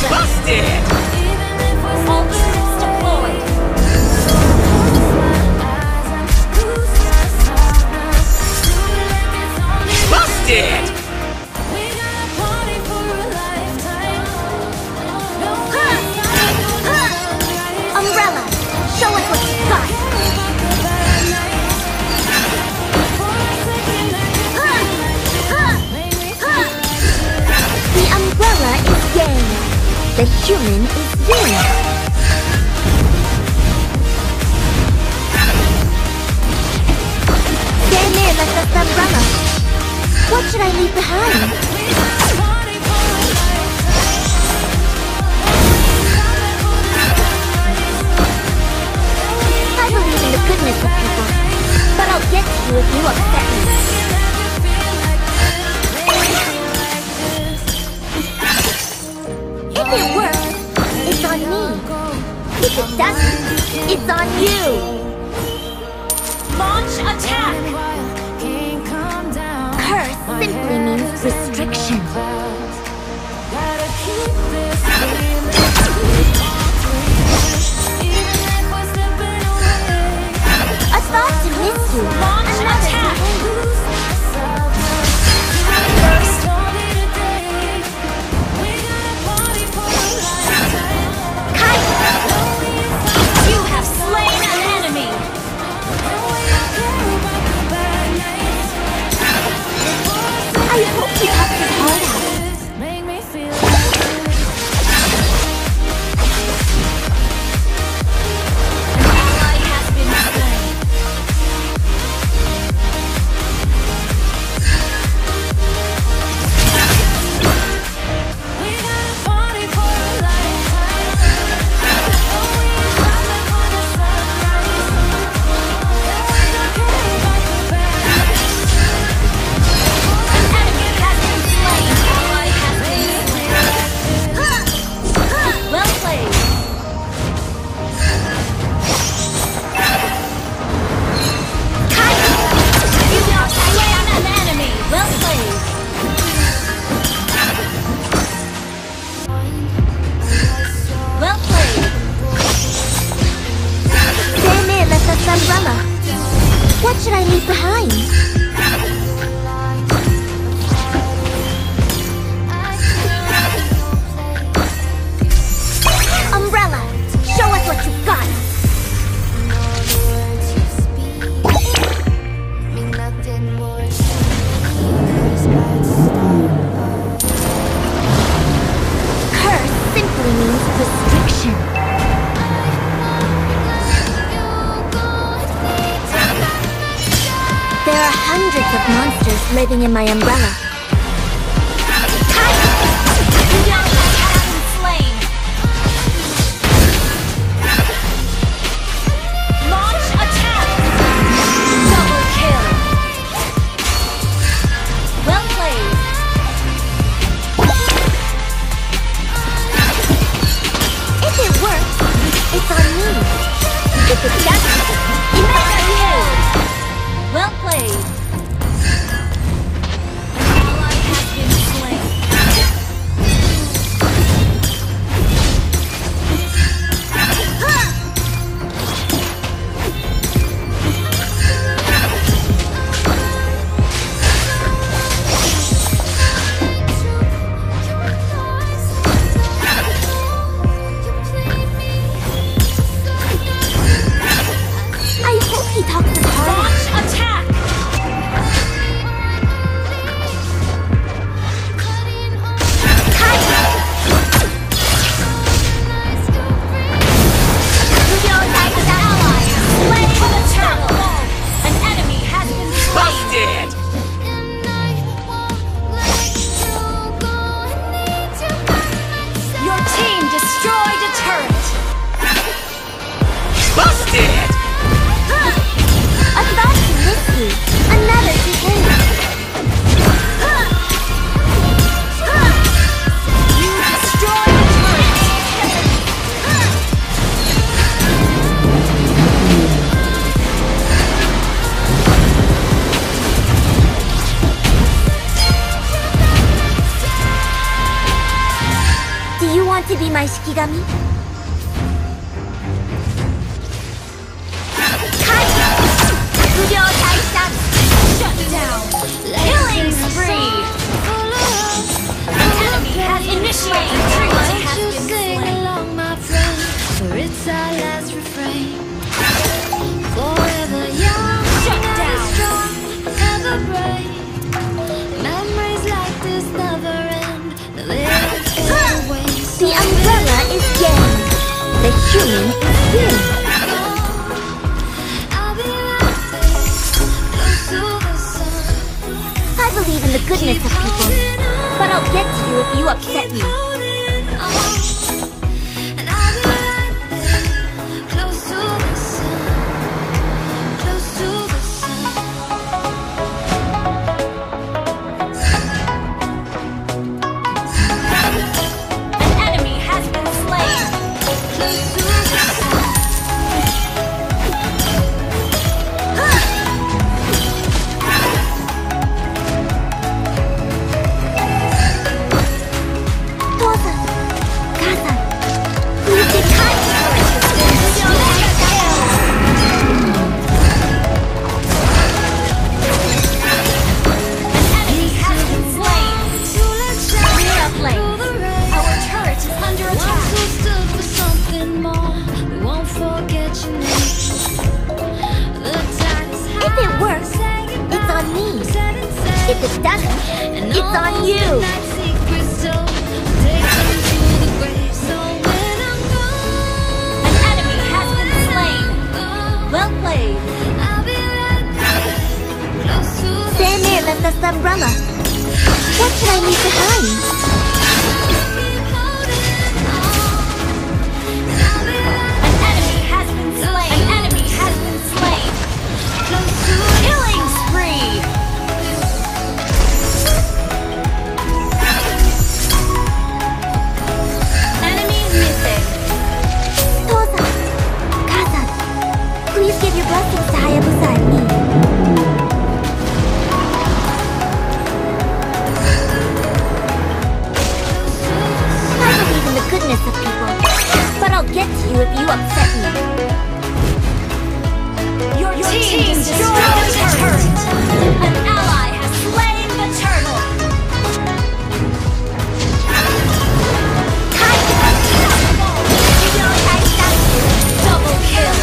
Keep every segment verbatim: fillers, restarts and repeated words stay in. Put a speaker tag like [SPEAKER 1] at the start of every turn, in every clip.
[SPEAKER 1] Busted!
[SPEAKER 2] All troops deployed.
[SPEAKER 1] Busted!
[SPEAKER 2] Umbrella, show us what you got. The umbrella is yang. The human is yin. Stand there, let us umbrella. What should I leave behind? I believe in the goodness of people, but I'll get to you if you upset me. If it works, it's on me. If it doesn't, it's on you. Launch attack! Curse simply means restriction. A thought to miss you. Launch attack! You have slain an enemy! I hope you have this hard out. Ally has been slain. Umbrella. What should I leave behind? Umbrella, show us what you've got. Curse simply means restriction. There are hundreds of monsters living in my umbrella. Kite! You know I have been slain! Launch attack! Double kill! Well played! If it works, it's on me. If it doesn't, it's on you! Well played. An to be my Shikigami?
[SPEAKER 3] Shut down! Killing spree! An enemy has initiated! Everyone has been slain!
[SPEAKER 4] Along, my friend, for it's our last refrain. Forever young,
[SPEAKER 3] Shut
[SPEAKER 4] never
[SPEAKER 3] down.
[SPEAKER 4] strong, never brave. Memories like this never end. They'll fade away.
[SPEAKER 2] The umbrella is game. The human is king.
[SPEAKER 4] I'll be right there, close to the sun.
[SPEAKER 2] I believe in the goodness of people, but I'll get to you if you upset me.
[SPEAKER 4] Holding on. And I'll be right there, close to the sun, close to the sun.
[SPEAKER 3] An enemy has been slain!
[SPEAKER 4] Close to the sun.
[SPEAKER 2] Tosa, Kasa, please be kind to her.
[SPEAKER 3] An enemy has been slain!
[SPEAKER 4] We
[SPEAKER 3] are flanked. Our turret is under attack!
[SPEAKER 4] Once we stood for something more. We won't forget your name. The times
[SPEAKER 2] If it works, it's on me. If it doesn't, it's on you.
[SPEAKER 3] An enemy has been slain! Well played!
[SPEAKER 2] Samir left us the umbrella. What should I leave behind?
[SPEAKER 3] An enemy has been slain! An enemy has been slain! Killing spree! Enemy missing!
[SPEAKER 2] Tosa, Kasa, please give your blessings to Hayabusa and me. I believe in the goodness of people, but I'll get to you if you upset me.
[SPEAKER 3] Your, team, destroyed the turret! An ally has slain the turtle! Double kill!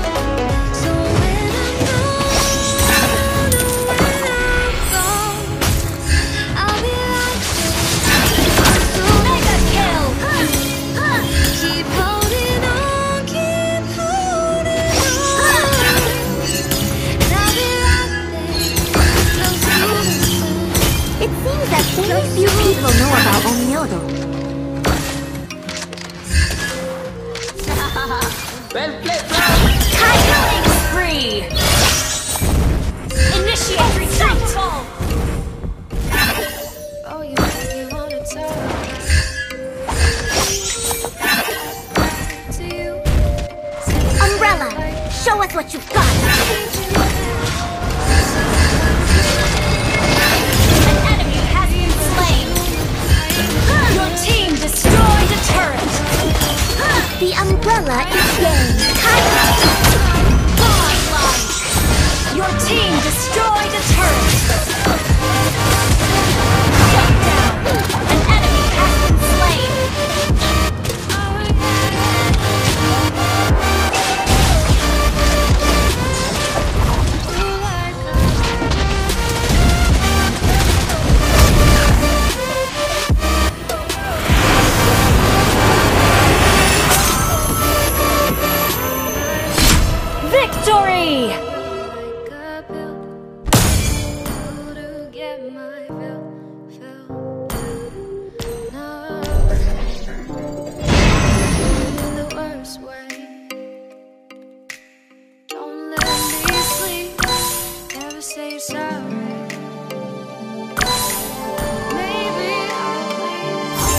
[SPEAKER 3] Mega kill!
[SPEAKER 4] Keep holding on, keep holding on. And I'll be right there, close to the sun.
[SPEAKER 2] It seems that very few people know about Onmyodo.
[SPEAKER 1] Well played, bro.
[SPEAKER 3] Killing spree! Initiate retreat!
[SPEAKER 4] Oh, you make me wanna talk to you.
[SPEAKER 2] Umbrella, show us what you've got.